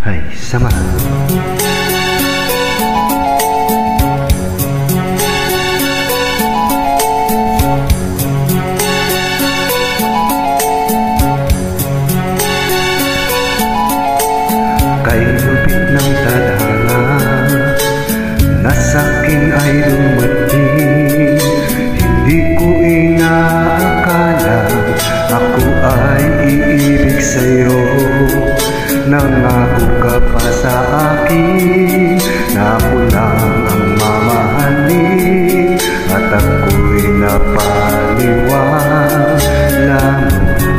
Hai samahan. Kay lupit ng tadhana na sa'kin ay dumating, hindi ko inaakala ako ay iibig sa'yo. Nangako ka pa sa akin na ako lang ang mamahalin, at ako'y napaniwala mo.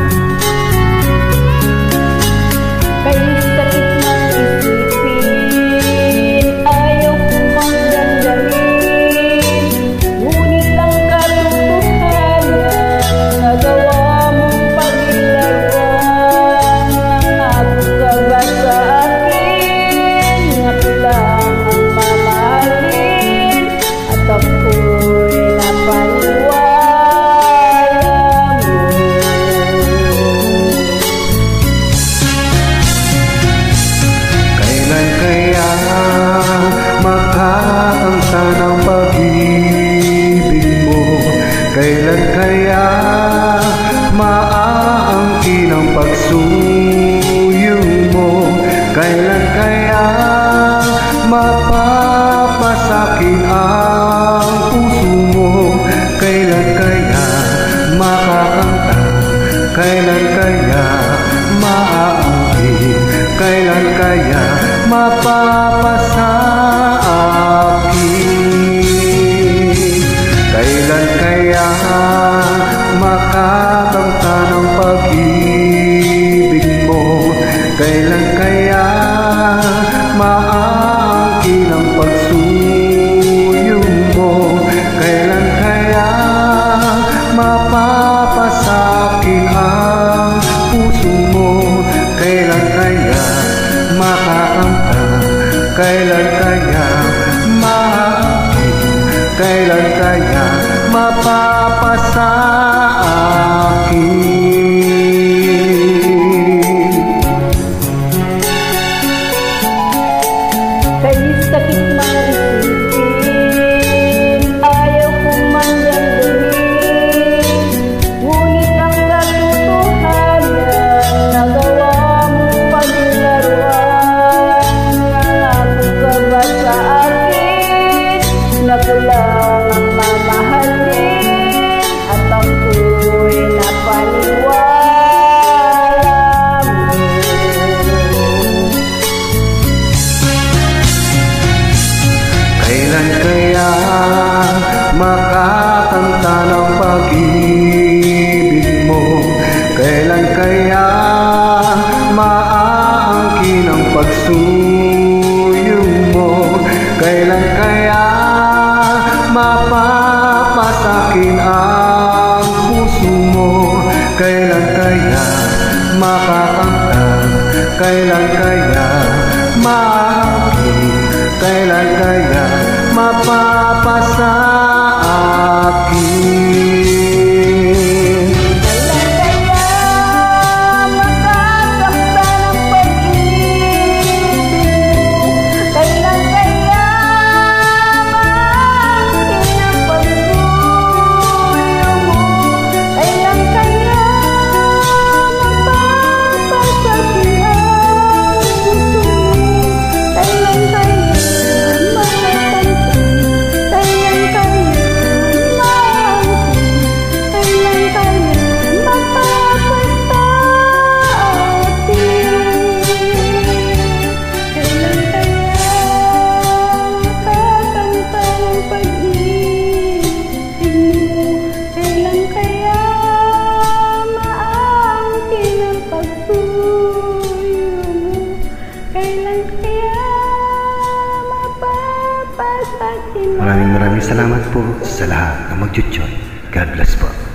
Ng pag-ibig mo, kailan kaya maaangkin ang pagsuyo mo? Kailan kaya mapapasakin ang puso mo? Kailan kaya makakanta? Kailan kaya maaangkin? Kailan kaya mapapasakin? Kailan kaya makakamta ng pag-ibig mo? Kailan kaya maaangkin ang pagsuyo mo? Kailan kaya mapapasakin ang puso mo? Kailan kaya makakamta? Kailan kaya maaangkin? Kailan kaya mapapasakin? Kay sakit man isipin, ayaw ko man damdamin, ngunit ang katotohanan, nagawa mong paglaruan. Nangako ka ba sa akin na ko lang ang mamahalin, at ako'y napaniwala mo? Kailan kaya makakanta ng pag-ibig mo? Kailan kaya maaangkin ang pagsuyo mo? Kailan kaya mapapasakin ang puso mo? Kailan kaya makakanta? Kailan kaya maaangkin? Kailan kaya mapapasakin? Maraming salamat po sa lahat na mag-join. God bless po.